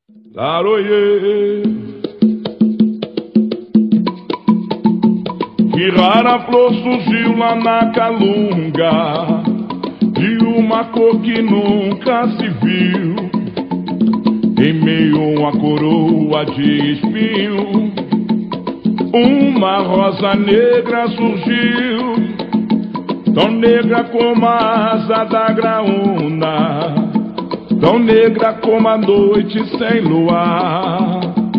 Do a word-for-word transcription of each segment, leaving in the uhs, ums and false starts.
Laroie, que rara flor surgiu lá na Calunga, de uma cor que nunca se viu, em meio a coroa de espinho, uma rosa negra surgiu, tão negra como a asa da graúna, tão negra como a noite sem luar,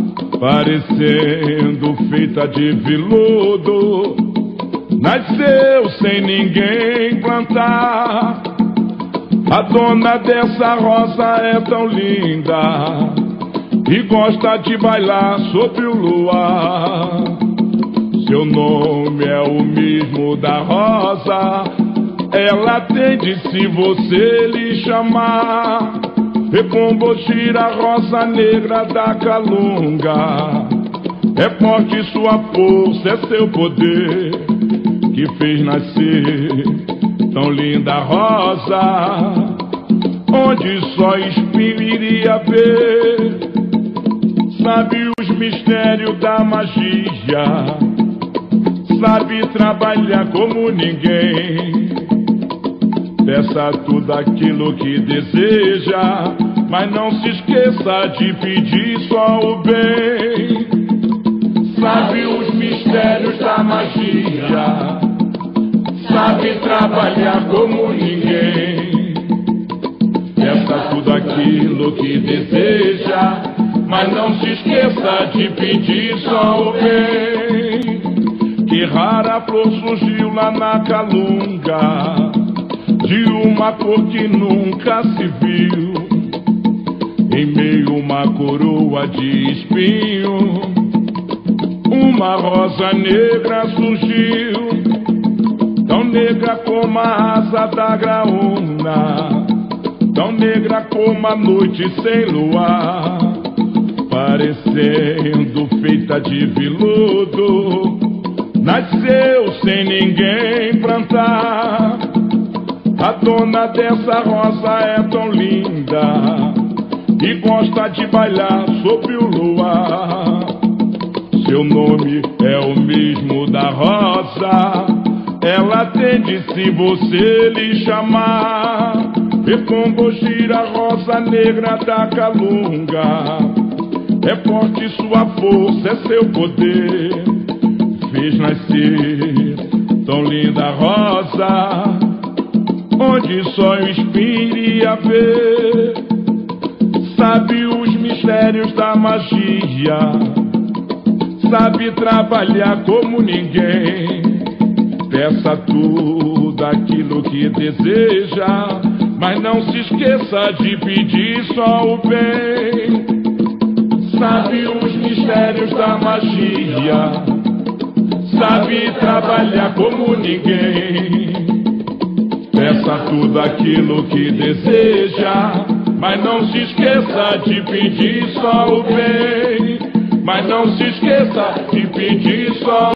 parecendo feita de veludo, nasceu sem ninguém plantar. A dona dessa rosa é tão linda e gosta de bailar sobre o luar. Seu nome é o mesmo da rosa, ela tem de se você lhe chamar. Recombogira, rosa negra da Calunga, é forte sua força, é seu poder que fez nascer tão linda rosa, onde só espinho iria ver. Sabe os mistérios da magia, sabe trabalhar como ninguém. Peça tudo aquilo que deseja, mas não se esqueça de pedir só o bem. Sabe os mistérios da magia, sabe trabalhar como ninguém. Peça tudo aquilo que deseja, mas não se esqueça de pedir só o bem. Que rara flor surgiu lá na Calunga, de uma cor que nunca se viu, em meio uma coroa de espinho, uma rosa negra surgiu, tão negra como a asa da graúna, tão negra como a noite sem luar, parecendo feita de veludo, nasceu sem ninguém plantar. A dona dessa rosa é tão linda e gosta de bailar sobre o luar. Seu nome é o mesmo da rosa, ela tem de se você lhe chamar. Recombogira, rosa negra da Calunga, é forte sua força, é seu poder, fez nascer tão linda rosa, onde só o espinho iria ver. Sabe os mistérios da magia, sabe trabalhar como ninguém. Peça tudo aquilo que deseja, mas não se esqueça de pedir só o bem. Sabe os mistérios da magia, sabe trabalhar como ninguém. Peça tudo aquilo que deseja, mas não se esqueça de pedir só o bem. Mas não se esqueça de pedir só